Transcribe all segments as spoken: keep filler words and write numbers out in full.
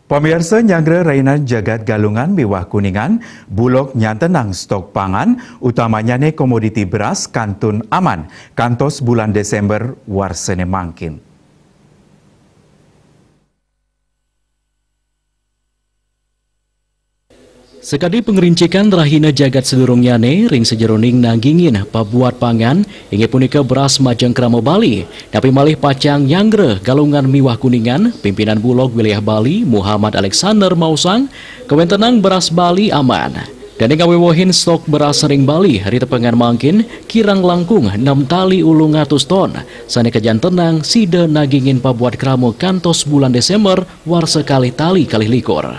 Pemirsa nyangre rainan jagat galungan miwah kuningan, bulog nyantenang stok pangan, utamanya ne komoditi beras kantun aman, kantos bulan Desember warsene mangkin. Sekali pengerincikan rahina jagat sedurungnya ne, ring sejeroning nanggingin pabuat pangan, inge punika beras majeng kramo Bali, tapi malih pacang nyangre galungan miwah kuningan, pimpinan bulog wilayah Bali, Muhammad Alexander Mausang, kewentenang beras Bali aman. Dan yang ngawewohin stok beras ring Bali, hari tepengan mangkin, kirang langkung enam tali ulung atus ton, sane kejan tenang, sida nagingin pabuat kramo kantos bulan Desember, war sekali tali kali likur.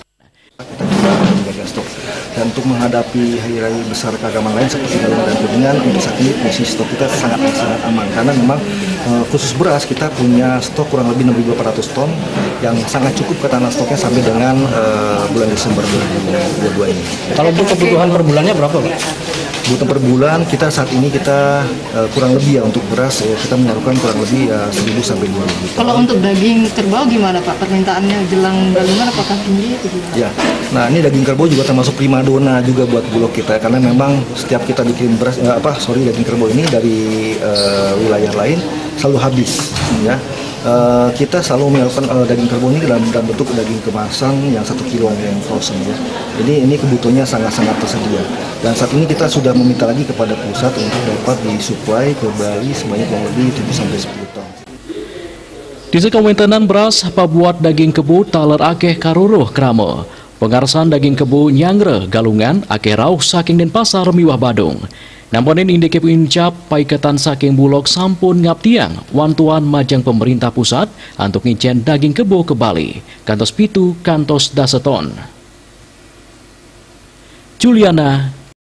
Dan untuk menghadapi hari raya besar keagamaan lain seperti galungan dan kuningan, untuk saat ini posisi stok kita sangat sangat aman karena memang uh, khusus beras kita punya stok kurang lebih enam ribu delapan ratus ton yang sangat cukup ketahanan stoknya sampai dengan uh, bulan Desember dua ribu dua puluh dua ini. Kalau untuk kebutuhan per bulannya berapa, Pak? Kebutuhan per bulan kita saat ini kita uh, kurang lebih ya untuk beras ya, kita menyarukan kurang lebih ya seribu sampai dua ribu. Kalau untuk daging kerbau gimana, Pak? Permintaannya jelang galungan apakah tinggi atau gimana? Ya, nah ini daging kerbau juga termasuk primadona juga buat bulog kita karena memang setiap kita bikin beras eh, apa sorry daging kerbau ini dari uh, wilayah lain selalu habis ya. Uh, kita selalu menyalurkan uh, daging kerbau ini dalam, dalam bentuk daging kemasan yang satu kilo yang frozen ya. Jadi ini kebutuhannya sangat-sangat tersedia. Dan saat ini kita sudah meminta lagi kepada pusat untuk dapat disuplai ke Bali sebanyak kurang lebih tujuh sampai sepuluh ton. Di sekawentenan beras pabuat daging kebu taler akeh karuruh kramo. Pengarsan daging kebu nyangre galungan akeh rauh saking Denpasar miwah Badung. Namponin indikip incap paiketan saking bulog sampun ngaptiang wantuan majang pemerintah pusat untuk ngicen daging kebo ke Bali. Kantos pitu kantos daseton. Juliana